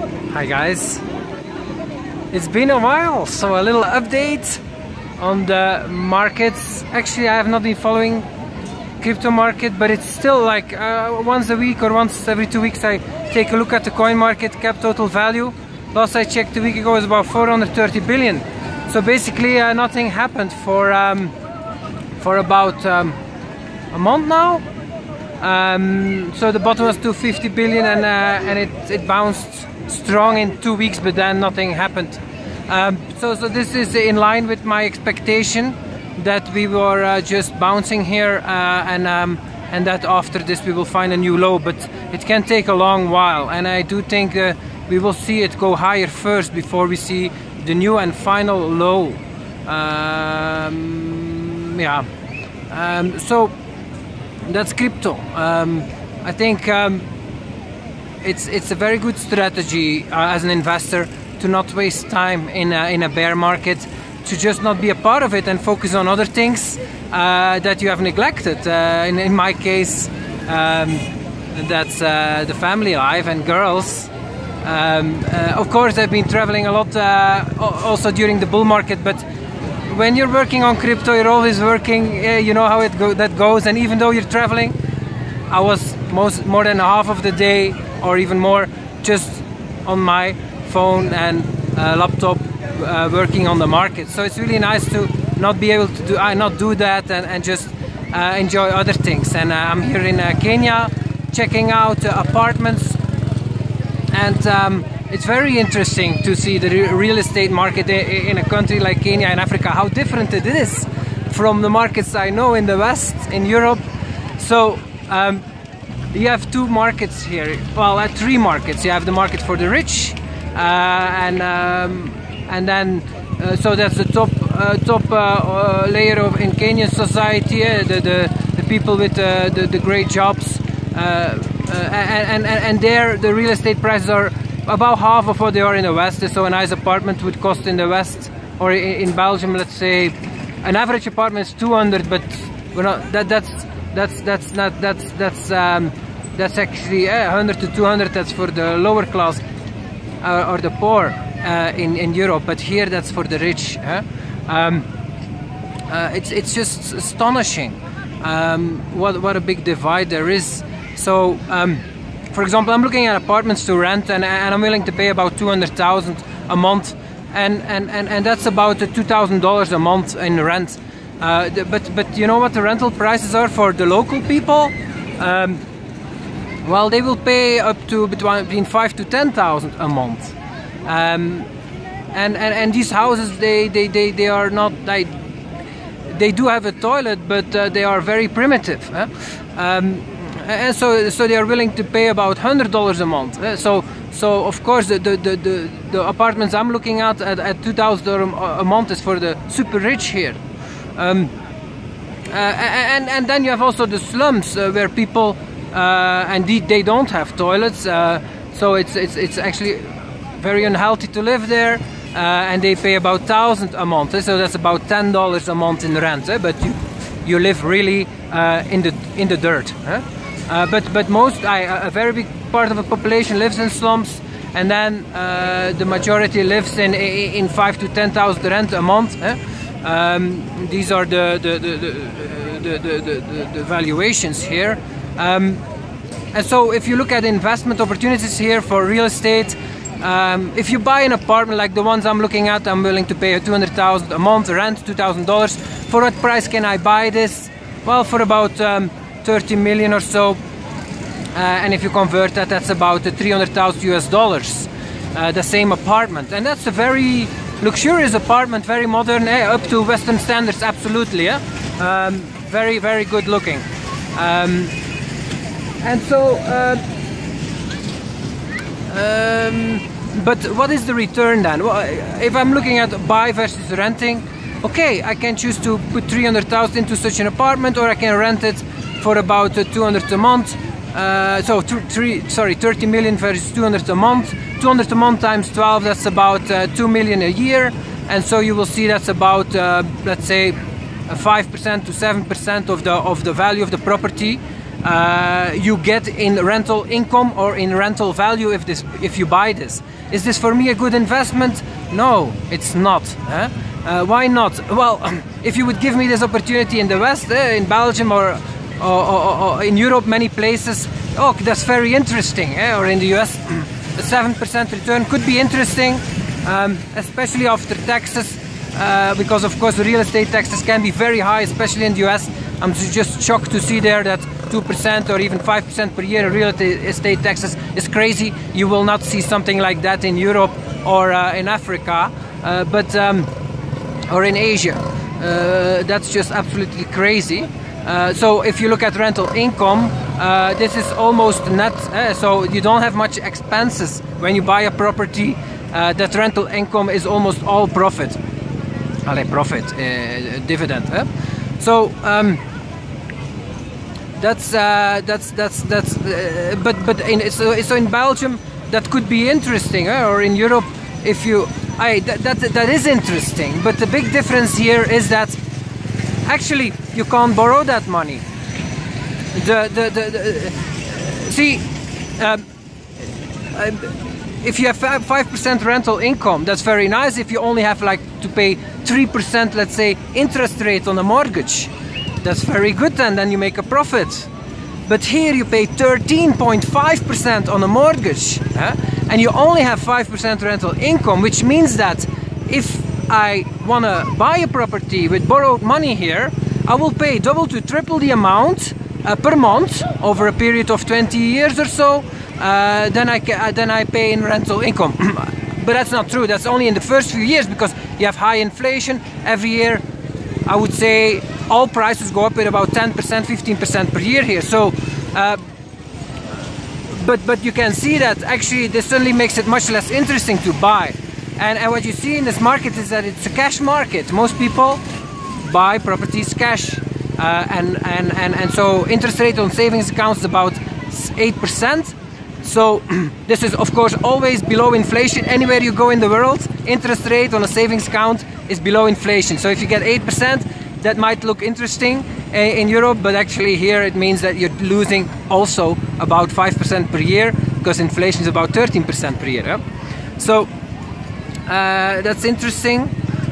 Hi guys, it's been a while, so a little update on the markets. Actually, I have not been following crypto market, but it's still like once a week or once every 2 weeks I take a look at the coin market cap total value. Last I checked a week ago was about 430 billion. So basically nothing happened for about a month now. So the bottom was 250 billion and it bounced strong in 2 weeks, but then nothing happened. So this is in line with my expectation that we were just bouncing here and that after this we will find a new low, but it can take a long while, and I do think we will see it go higher first before we see the new and final low. So that's crypto. I think it's a very good strategy as an investor to not waste time in a bear market, to just not be a part of it and focus on other things that you have neglected. In my case, that's the family life and girls. Of course, I've been traveling a lot also during the bull market, but when you're working on crypto, you're always working, you know how that goes. And even though you're traveling, I was more than half of the day or even more just on my phone and laptop working on the market. So it's really nice to not be able to not do that and just enjoy other things. And I'm here in Kenya checking out apartments, and it's very interesting to see the real estate market in a country like Kenya in Africa, how different it is from the markets I know in the West, in Europe. So you have two markets here, well, three markets. You have the market for the rich, and then so that's the top layer of in Kenyan society, the people with the great jobs, and there the real estate prices are about half of what they are in the West. So a nice apartment would cost in the West or in Belgium, let's say, an average apartment is 200, but we're not, that's actually 100 to 200. That's for the lower class or the poor in Europe, but here that's for the rich. It's just astonishing what a big divide there is. So for example, I'm looking at apartments to rent, and I'm willing to pay about 200,000 a month, and that's about $2,000 a month in rent. But you know what the rental prices are for the local people? Well, they will pay up to between 5 to 10,000 a month. And these houses, they are not, they do have a toilet, but they are very primitive. And so they are willing to pay about $100 a month. So of course the apartments I'm looking at $2,000 a month is for the super rich here. And then you have also the slums where people indeed they don't have toilets. So it's actually very unhealthy to live there, and they pay about $1,000 a month. So that's about $10 a month in rent. But you live really in the dirt. But most, a very big part of the population lives in slums, and then the majority lives in 5 to 10,000 rent a month. These are the valuations here. And so if you look at investment opportunities here for real estate, if you buy an apartment like the ones I'm looking at, I'm willing to pay $200,000 a month rent, $2,000. For what price can I buy this? Well, for about 30 million or so, and if you convert that, that's about 300,000 US dollars. The same apartment, and that's a very luxurious apartment, very modern, up to Western standards, absolutely. Very, very good looking. And so, but what is the return then? Well, if I'm looking at buy versus renting, okay, I can choose to put 300,000 into such an apartment, or I can rent it for about 200 a month. So 30 million versus 200 a month. 200 a month times 12, that's about 2 million a year. And so you will see that's about let's say 5% to 7% of the value of the property. you get in rental income or in rental value if you buy this. Is this for me a good investment? No, it's not. Why not? Well, if you would give me this opportunity in the West, in Belgium or in Europe, many places, oh, that's very interesting. Or in the US, a 7% return could be interesting, especially after taxes, because of course the real estate taxes can be very high, especially in the US. I'm just shocked to see there that 2% or even 5% per year real estate taxes is crazy. You will not see something like that in Europe or in Africa, or in Asia. That's just absolutely crazy. So if you look at rental income, this is almost net, so you don't have much expenses when you buy a property. That rental income is almost all profit. Dividend. So so in Belgium that could be interesting, or in Europe, if you that is interesting. But the big difference here is that actually you can't borrow that money. If you have 5% rental income, that's very nice. If you only have like to pay 3%, let's say, interest rate on a mortgage, that's very good, and then you make a profit. But here you pay 13.5% on a mortgage, and you only have 5% rental income, which means that if I want to buy a property with borrowed money here, I will pay double to triple the amount per month over a period of 20 years or so. Then I pay in rental income. But that's not true. That's only in the first few years, because you have high inflation every year. I would say all prices go up with about 10%, 15% per year here. So, but you can see that actually this certainly makes it much less interesting to buy. And what you see in this market is that it's a cash market. Most people buy properties cash, and so interest rate on savings accounts is about 8%. So this is of course always below inflation. Anywhere you go in the world, interest rate on a savings account is below inflation. So if you get 8%, that might look interesting in Europe, but actually here it means that you're losing also about 5% per year, because inflation is about 13% per year. So that's interesting.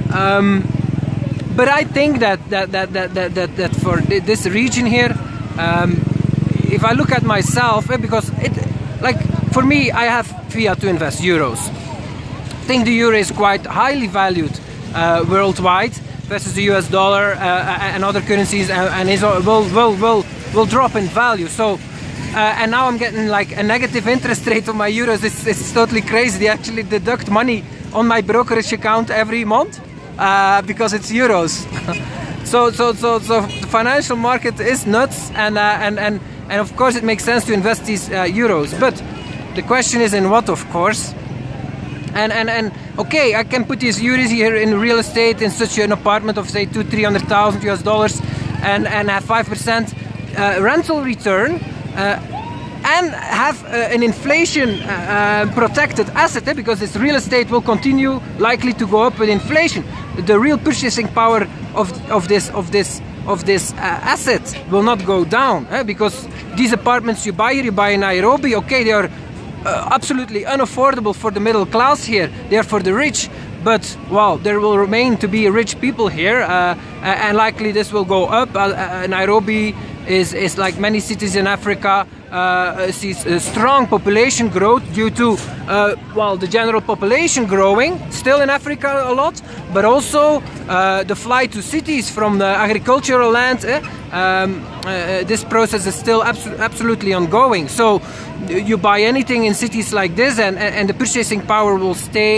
But I think that for this region here, if I look at myself, because like for me, I have fiat to invest, euros. I think the euro is quite highly valued worldwide versus the US dollar and other currencies, and will drop in value. So and now I'm getting like a negative interest rate on my euros. It's totally crazy. They actually deduct money on my brokerage account every month because it's euros. so the financial market is nuts, and of course it makes sense to invest these euros. But the question is in what, of course. And okay, I can put these euros here in real estate, in such an apartment of say $200,000-300,000 US dollars, and have 5% rental return, and have an inflation protected asset, because this real estate will continue likely to go up with inflation. The real purchasing power of this asset will not go down, because these apartments you buy in Nairobi, okay, they are absolutely unaffordable for the middle class here. They are for the rich, but well, there will remain to be rich people here, and likely this will go up. Nairobi is like many cities in Africa, sees a strong population growth due to well, the general population growing still in Africa a lot, but also the flight to cities from the agricultural land. This process is still absolutely ongoing. So you buy anything in cities like this, and the purchasing power will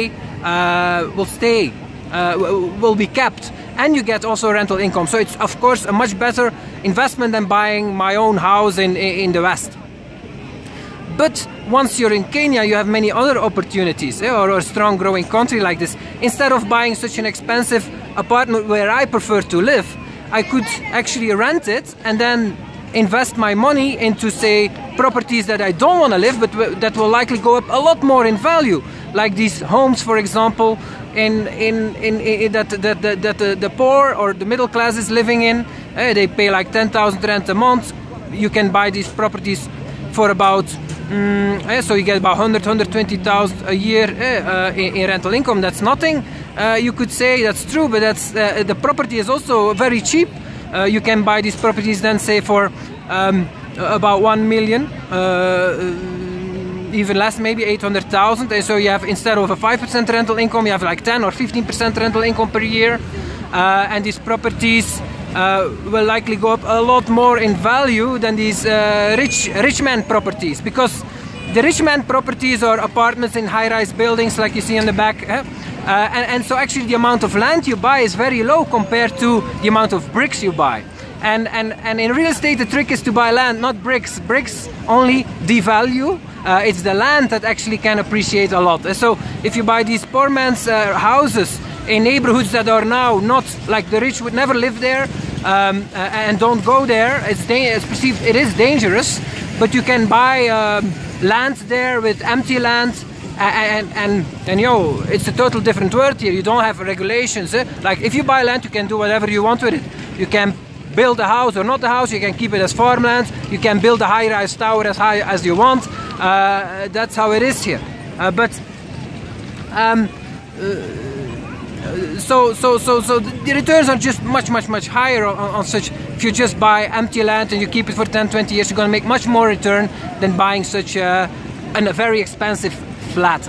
be kept, and you get also rental income. So it's of course a much better investment than buying my own house in the West. But once you're in Kenya, you have many other opportunities, or a strong growing country like this. Instead of buying such an expensive apartment where I prefer to live, I could actually rent it and then invest my money into, say, properties that I don't want to live, but that will likely go up a lot more in value, like these homes, for example, that the poor or the middle class is living in. They pay like 10,000 rent a month. you can buy these properties for about so you get about 120,000 a year in rental income. That's nothing. You could say that's true, but that's the property is also very cheap. You can buy these properties then say for about 1 million, even less, maybe 800,000. And so you have, instead of a 5% rental income, you have like 10 or 15% rental income per year. And these properties will likely go up a lot more in value than these rich man properties, because the rich man properties are apartments in high-rise buildings like you see in the back, and so actually the amount of land you buy is very low compared to the amount of bricks you buy. And in real estate the trick is to buy land, not bricks. Bricks only devalue. It's the land that actually can appreciate a lot. So if you buy these poor man's houses in neighborhoods that are now not like the rich would never live there, and don't go there, it's perceived, it is dangerous, but you can buy land there with empty land, and yo, it's a total different world here. You don't have regulations. Like if you buy land, you can do whatever you want with it. You can build a house or not a house, you can keep it as farmland, you can build a high-rise tower as high as you want. That's how it is here. So the returns are just much higher on such. If you just buy empty land and you keep it for 10-20 years, you're going to make much more return than buying such a very expensive flat.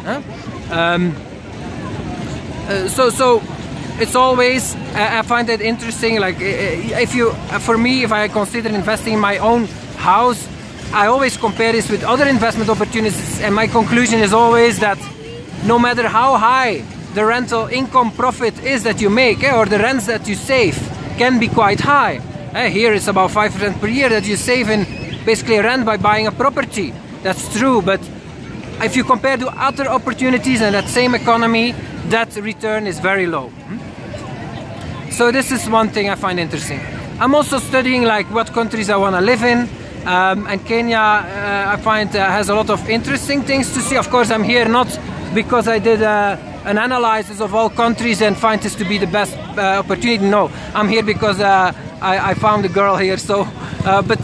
So it's always, I find it interesting, like for me, if I consider investing in my own house, I always compare this with other investment opportunities, and my conclusion is always that no matter how high the rental income profit is that you make, or the rents that you save can be quite high. Here it's about 5% per year that you save in basically rent by buying a property. That's true, but if you compare to other opportunities in that same economy, that return is very low. So this is one thing I find interesting. I'm also studying like what countries I want to live in, and Kenya I find has a lot of interesting things to see. Of course, I'm here not because I did an analysis of all countries and find this to be the best opportunity. No, I'm here because I found a girl here. So, but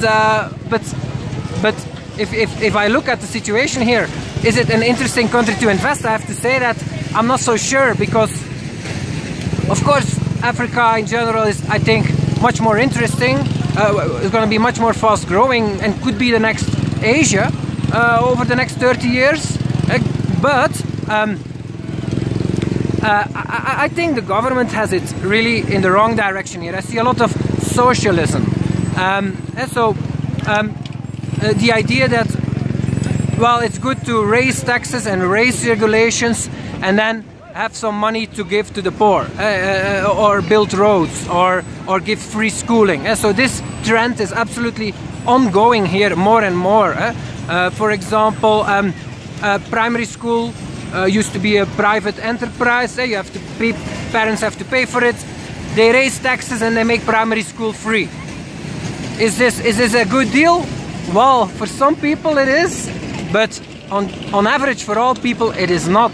if I look at the situation here, is it an interesting country to invest? I have to say that I'm not so sure, because of course Africa in general is, I think, much more interesting. It's going to be much more fast growing and could be the next Asia over the next 30 years. But I think the government has it really in the wrong direction here. I see a lot of socialism. And so the idea that, well, it's good to raise taxes and raise regulations and then have some money to give to the poor, or build roads, or give free schooling. So this trend is absolutely ongoing here more and more. For example, primary school used to be a private enterprise. You have to pay, parents have to pay for it. They raise taxes and they make primary school free. Is this a good deal? Well, for some people it is, but on average for all people it is not.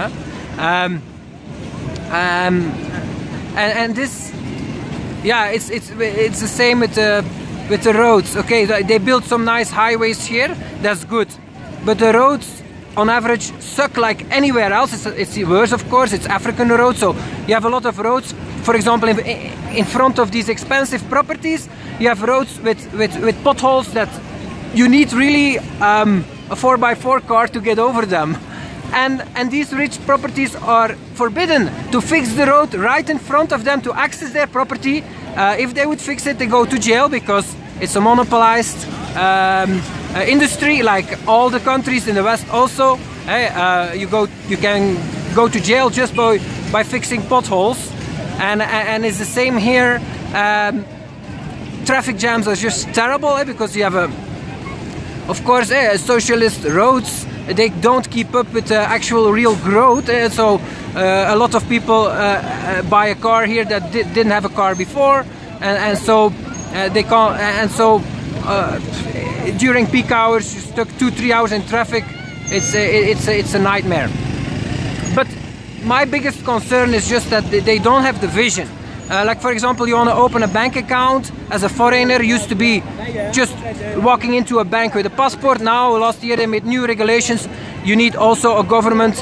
And this, yeah, it's the same with the roads. Okay, they build some nice highways here, that's good, but the roads on average suck like anywhere else. It's worse, of course. It's African roads, so you have a lot of roads. For example, in front of these expensive properties, you have roads with potholes that you need really a 4x4 car to get over them. And these rich properties are forbidden to fix the road right in front of them to access their property. If they would fix it, they go to jail, because it's a monopolized industry, like all the countries in the West also. You can go to jail just by fixing potholes, and it's the same here. Traffic jams are just terrible, because you have of course, socialist roads. They don't keep up with actual real growth. So a lot of people buy a car here that didn't have a car before, and so they can't. And so during peak hours, you're stuck 2-3 hours in traffic. It's a nightmare. But my biggest concern is just that they don't have the vision. Like for example, you want to open a bank account as a foreigner. Used to be just walking into a bank with a passport. Now, last year they made new regulations. You need also a government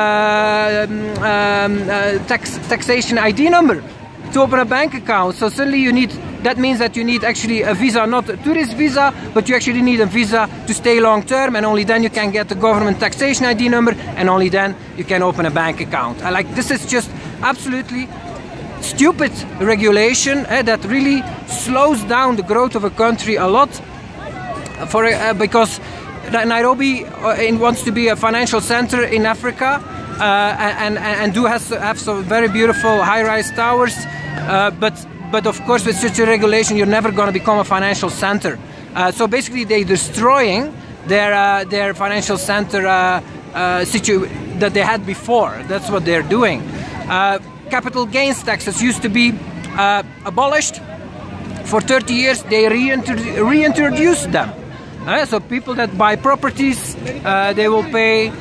taxation ID number to open a bank account. So suddenly you need, that means that you need actually a visa, not a tourist visa, but you actually need a visa to stay long term, and only then you can get the government taxation ID number, and only then you can open a bank account. Like, this is just absolutely stupid regulation that really slows down the growth of a country a lot, because Nairobi wants to be a financial center in Africa, and do have some very beautiful high-rise towers, but of course with such a regulation you're never going to become a financial center. So basically they're destroying their financial center that they had before. That's what they're doing. Capital gains taxes used to be abolished. For 30 years they reintroduced them. So people that buy properties, they will pay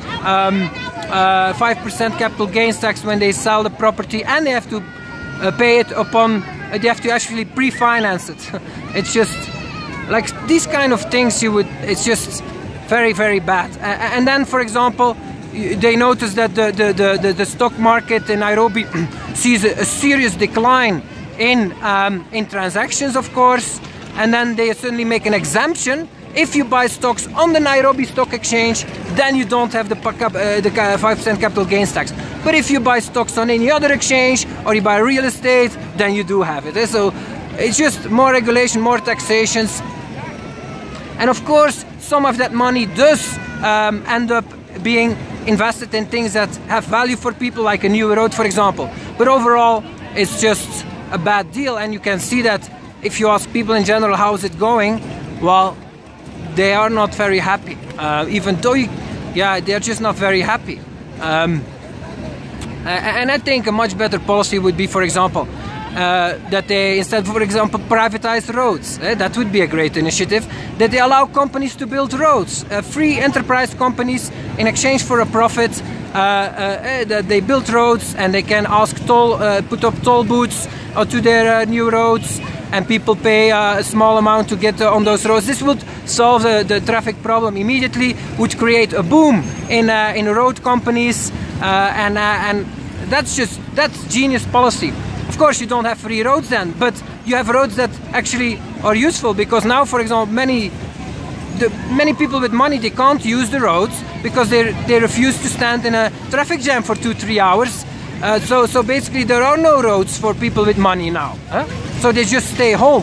5% capital gains tax when they sell the property, and they have to pay it upon, they have to actually pre-finance it. It's just like these kind of things it's just very, very bad. And then, for example, they notice that the stock market in Nairobi sees a serious decline in transactions, of course, and then they suddenly make an exemption. If you buy stocks on the Nairobi Stock Exchange, then you don't have the 5% capital gains tax. But if you buy stocks on any other exchange, or you buy real estate, then you do have it. So it's just more regulation, more taxations. And of course, some of that money does end up being invested in things that have value for people, like a new road, for example. But overall, it's just a bad deal. And you can see that if you ask people in general, how's it going? Well, they are not very happy, even though they're just not very happy. And I think a much better policy would be, for example, that they, instead, for example, privatize roads. That would be a great initiative. That they allow companies to build roads, free enterprise companies, in exchange for a profit. That they build roads, and they can ask put up toll booths to their new roads, and people pay a small amount to get on those roads. This would solve the traffic problem immediately, would create a boom in road companies, and that's genius policy. Of course, you don't have free roads then, but you have roads that actually are useful, because now, for example, many people with money, they can't use the roads because they refuse to stand in a traffic jam for 2-3 hours. So basically there are no roads for people with money now. So they just stay home.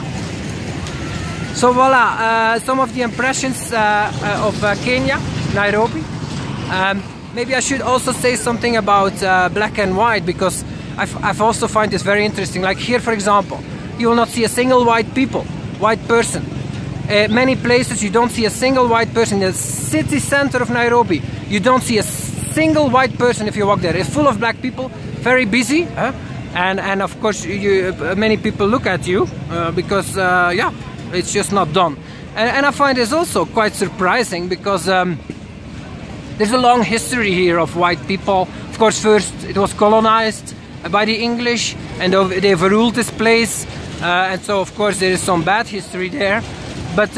So voila, some of the impressions of Kenya, Nairobi. Maybe I should also say something about black and white, because I've also find this very interesting. Like here, for example, you will not see a single white person. Many places you don't see a single white person. In the city center of Nairobi, you don't see a single white person if you walk there. It's full of black people, very busy, and of course many people look at you because it's just not done. And I find this also quite surprising, because there's a long history here of white people. Of course, first it was colonized by the English, and they've ruled this place, and so of course there is some bad history there. But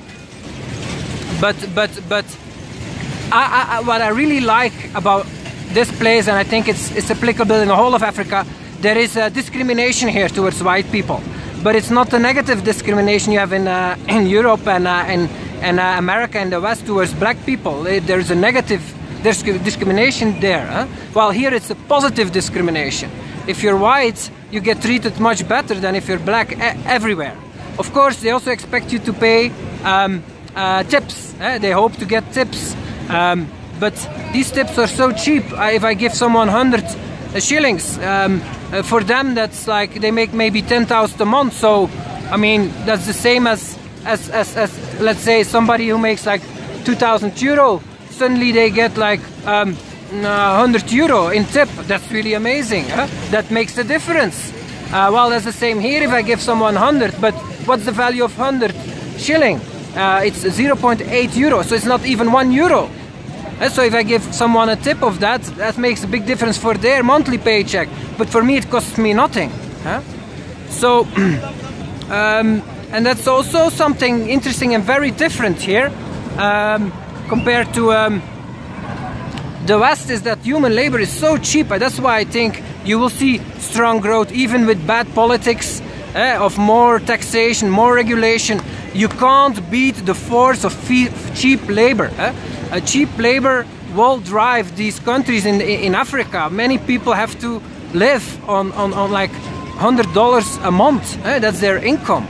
what I really like about this place, and I think it's applicable in the whole of Africa, there is a discrimination here towards white people. But it's not the negative discrimination you have in Europe and America and the West towards black people. There's a negative discrimination there. While here it's a positive discrimination. If you're white, you get treated much better than if you're black everywhere. Of course, they also expect you to pay tips. They hope to get tips. But these tips are so cheap. If I give someone 100 shillings, for them that's like they make maybe 10,000 a month. So I mean, that's the same as let's say somebody who makes like 2,000 euro, suddenly they get like 100 euro in tip. That's really amazing. That makes a difference. Well, that's the same here. If I give someone 100, but what's the value of 100 shilling? It's 0.8 euro, so it's not even 1 euro. So if I give someone a tip of that, that makes a big difference for their monthly paycheck. But for me, it costs me nothing. Huh? So, and that's also something interesting and very different here compared to the West, is that human labor is so cheap. That's why I think you will see strong growth even with bad politics of more taxation, more regulation. You can't beat the force of cheap labor. Cheap labor will drive these countries in Africa. Many people have to live on like $100 a month. That's their income.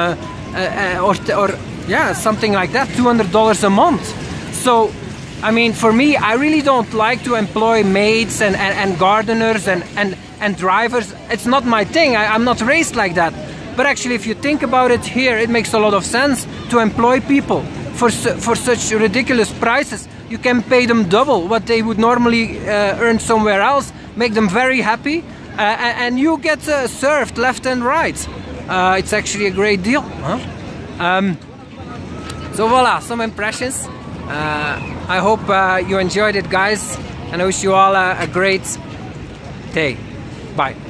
Or yeah, something like that, $200 a month. So, I mean, for me, I really don't like to employ maids and gardeners and drivers. It's not my thing. I'm not raised like that. But actually, if you think about it here, it makes a lot of sense to employ people for such ridiculous prices. You can pay them double what they would normally earn somewhere else, make them very happy, and you get served left and right. It's actually a great deal. Huh? So voila, some impressions. I hope you enjoyed it, guys, and I wish you all a great day. Bye.